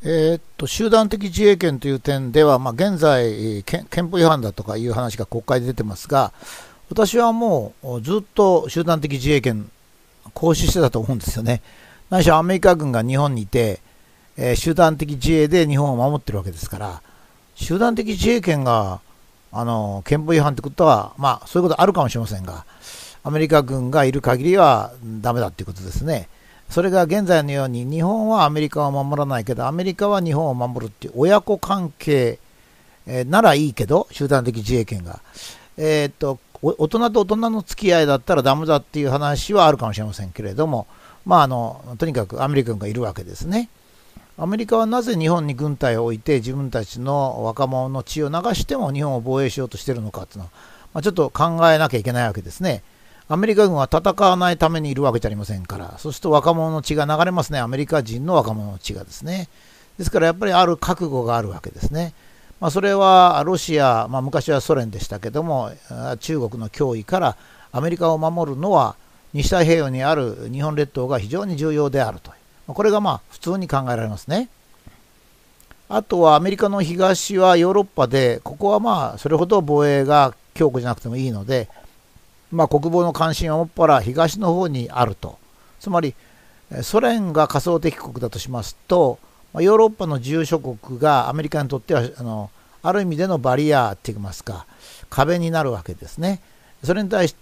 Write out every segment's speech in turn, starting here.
集団的自衛権という点では、現在、憲法違反だとかいう話が国会で出てますが、私はもうずっと集団的自衛権行使してたと思うんですよね。何しろアメリカ軍が日本にいて、集団的自衛で日本を守ってるわけですから、集団的自衛権が憲法違反ってことは、そういうことあるかもしれませんが、アメリカ軍がいる限りはダメだっていうことですね。それが現在のように日本はアメリカを守らないけどアメリカは日本を守るっていう親子関係、ならいいけど集団的自衛権が、大人と大人の付き合いだったらダメだっていう話はあるかもしれませんけれども、とにかくアメリカ軍がいるわけですね。アメリカはなぜ日本に軍隊を置いて自分たちの若者の血を流しても日本を防衛しようとしているのかっていうのは、ちょっと考えなきゃいけないわけですね。アメリカ軍は戦わないためにいるわけじゃありませんから、そうすると若者の血が流れますね。アメリカ人の若者の血がですね。ですからやっぱりある覚悟があるわけですね。それはロシア、昔はソ連でしたけども、中国の脅威からアメリカを守るのは西太平洋にある日本列島が非常に重要であると。これが普通に考えられますね。あとはアメリカの東はヨーロッパで、ここはそれほど防衛が強固じゃなくてもいいので、国防の関心はもっぱら東の方にあると。つまりソ連が仮想敵国だとしますと、ヨーロッパの自由諸国がアメリカにとってはある意味でのバリアって言いますか壁になるわけですね。それに対して、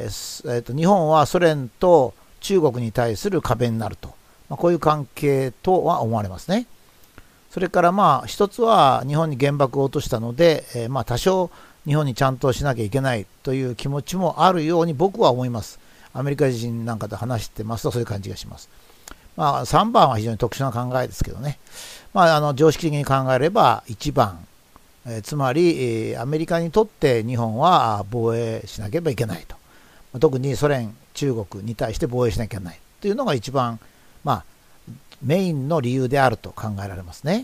日本はソ連と中国に対する壁になると、こういう関係とは思われますね。それから一つは日本に原爆を落としたので、多少日本にちゃんとしなきゃいけないという気持ちもあるように僕は思います。アメリカ人なんかと話してますとそういう感じがします。3番は非常に特殊な考えですけどね。常識的に考えれば1番、つまり、アメリカにとって日本は防衛しなければいけないと。特にソ連、中国に対して防衛しなきゃいけないというのが一番、メインの理由であると考えられますね。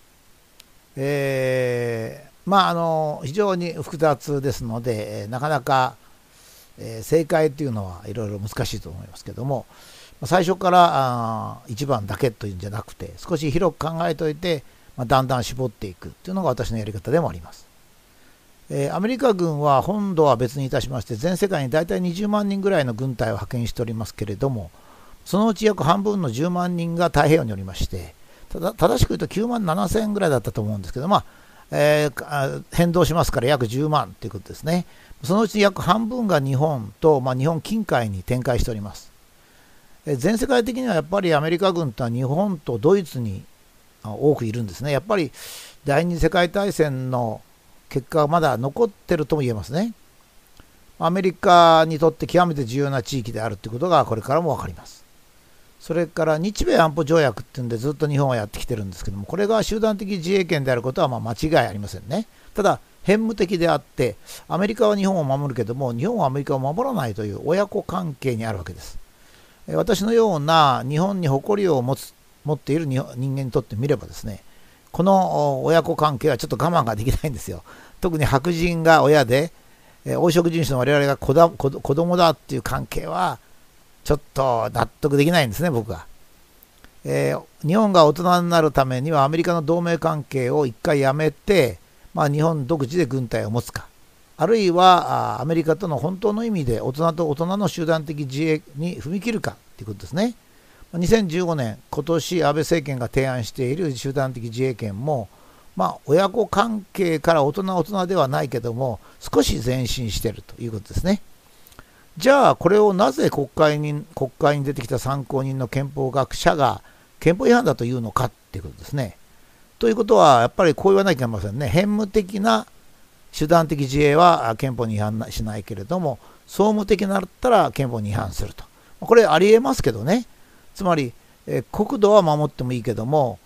非常に複雑ですので、なかなか、正解というのはいろいろ難しいと思いますけども、最初から1番だけというんじゃなくて、少し広く考えておいて、だんだん絞っていくというのが私のやり方でもあります。アメリカ軍は本土は別にいたしまして、全世界に大体20万人ぐらいの軍隊を派遣しておりますけれども、そのうち約半分の10万人が太平洋におりまして、正しく言うと9万7千ぐらいだったと思うんですけど、変動しますから約10万ということですね。そのうち約半分が日本と、日本近海に展開しております。全世界的にはやっぱりアメリカ軍とは日本とドイツに多くいるんですね。やっぱり第二次世界大戦の結果がまだ残ってるとも言えますね。アメリカにとって極めて重要な地域であるということがこれからも分かります。それから日米安保条約っていうんでずっと日本はやってきてるんですけども、これが集団的自衛権であることは間違いありませんね。ただ偏無的であって、アメリカは日本を守るけども日本はアメリカを守らないという親子関係にあるわけです。私のような日本に誇りを持っている人間にとってみればですね、この親子関係はちょっと我慢ができないんですよ。特に白人が親で、黄色人種の我々が子供だっていう関係はちょっと納得できないんですね、僕は。日本が大人になるためにはアメリカの同盟関係を一回やめて、日本独自で軍隊を持つか、あるいはアメリカとの本当の意味で大人と大人の集団的自衛に踏み切るかということですね。2015年、今年安倍政権が提案している集団的自衛権も、親子関係から大人ではないけども少し前進しているということですね。じゃあこれをなぜ国会に出てきた参考人の憲法学者が憲法違反だというのかということですね。ということはやっぱりこう言わなきゃいけませんね。偏無的な集団的自衛は憲法に違反しないけれども、総務的なったら憲法に違反すると。これありえますけどね。つまり、国土は守ってもいいけども、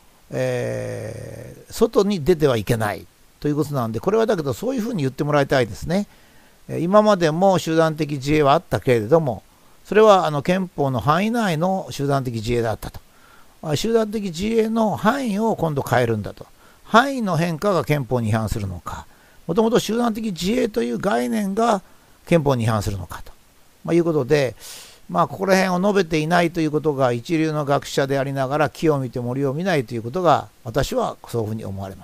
外に出てはいけないということなんで、これはだけどそういうふうに言ってもらいたいですね。今までも集団的自衛はあったけれども、それは憲法の範囲内の集団的自衛だったと。集団的自衛の範囲を今度変えるんだと。範囲の変化が憲法に違反するのか、もともと集団的自衛という概念が憲法に違反するのかと、いうことで、 ここら辺を述べていないということが一流の学者でありながら木を見て森を見ないということが私はそういうふうに思われます。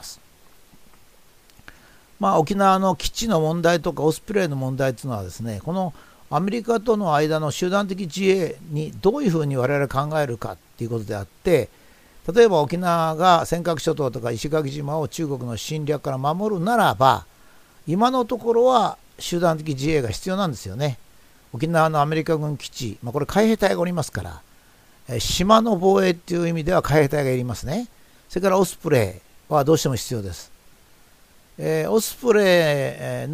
沖縄の基地の問題とかオスプレイの問題というのはですね、このアメリカとの間の集団的自衛にどういうふうに我々考えるかということであって、例えば沖縄が尖閣諸島とか石垣島を中国の侵略から守るならば、今のところは集団的自衛が必要なんですよね。沖縄のアメリカ軍基地、これ海兵隊がおりますから、島の防衛という意味では海兵隊がいりますね。それからオスプレイはどうしても必要です。オスプレ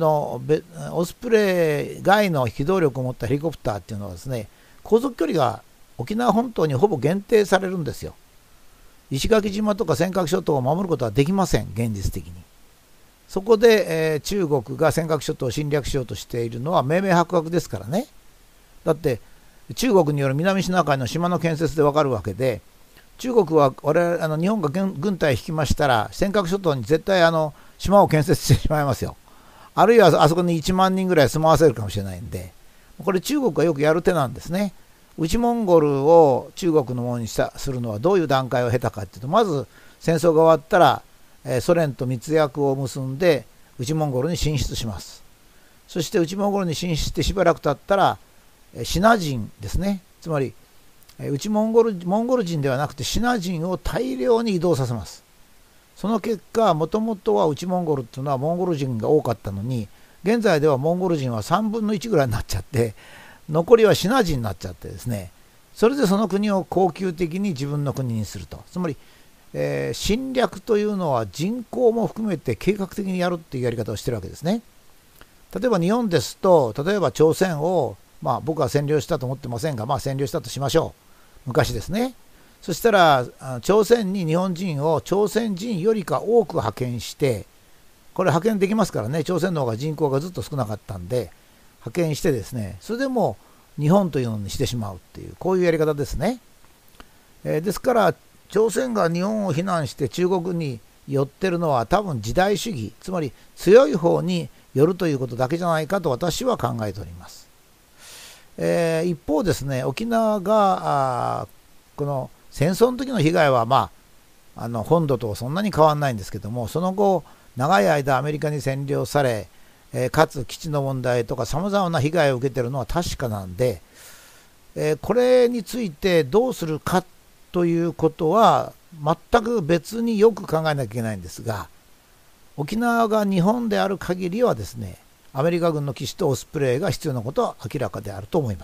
イ外の機動力を持ったヘリコプターっていうのはですね、航続距離が沖縄本島にほぼ限定されるんですよ。石垣島とか尖閣諸島を守ることはできません、現実的に。そこで、中国が尖閣諸島を侵略しようとしているのは明々白々ですからね。だって中国による南シナ海の島の建設でわかるわけで、中国は日本が軍隊を引きましたら尖閣諸島に絶対島を建設してしまいますよ。あるいはあそこに1万人ぐらい住まわせるかもしれないんで、これ中国がよくやる手なんですね。内モンゴルを中国のものにするのはどういう段階を経たかというと、まず戦争が終わったらソ連と密約を結んで内モンゴルに進出します。そして内モンゴルに進出してしばらく経ったらシナ人ですね、つまりモンゴル人ではなくてシナ人を大量に移動させます。その結果、もともとは内モンゴルっていうのはモンゴル人が多かったのに、現在ではモンゴル人は3分の1ぐらいになっちゃって、残りはシナ人になっちゃってですね、それでその国を恒久的に自分の国にすると。つまり、侵略というのは人口も含めて計画的にやるっていうやり方をしてるわけですね。例えば日本ですと、例えば朝鮮を、僕は占領したと思ってませんが、占領したとしましょう。昔ですね。そしたら朝鮮に日本人を朝鮮人よりか多く派遣して、これ派遣できますからね、朝鮮の方が人口がずっと少なかったんで派遣してですね、それでも日本というのにしてしまうっていう、こういうやり方ですね。ですから朝鮮が日本を非難して中国に寄ってるのは多分時代主義、つまり強い方に寄るということだけじゃないかと私は考えております。一方ですね、沖縄がこの戦争の時の被害は本土とそんなに変わらないんですけども、その後長い間アメリカに占領され、かつ基地の問題とかさまざまな被害を受けているのは確かなんで、これについてどうするかということは全く別によく考えなきゃいけないんですが、沖縄が日本である限りはですね、アメリカ軍の基地とオスプレイが必要なことは明らかであると思います。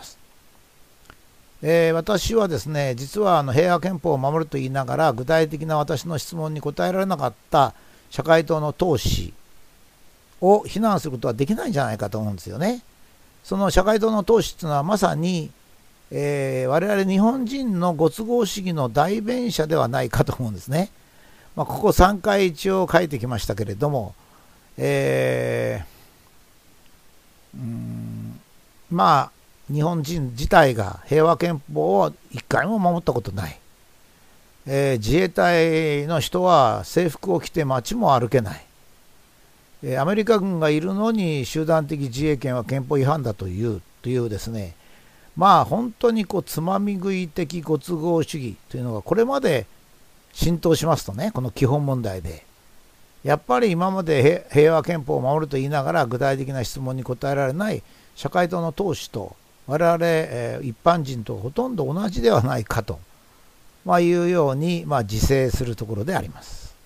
私はですね、実は平和憲法を守ると言いながら具体的な私の質問に答えられなかった社会党の党首を非難することはできないんじゃないかと思うんですよね。その社会党の党首というのはまさに、我々日本人のご都合主義の代弁者ではないかと思うんですね。ここ3回一応書いてきましたけれども、日本人自体が平和憲法を一回も守ったことない、自衛隊の人は制服を着て街も歩けない、アメリカ軍がいるのに集団的自衛権は憲法違反だというですね、本当につまみ食い的ご都合主義というのがこれまで浸透しますとね、この基本問題でやっぱり今まで平和憲法を守ると言いながら具体的な質問に答えられない社会党の党首と我々、一般人とほとんど同じではないかと、いうように自制するところであります。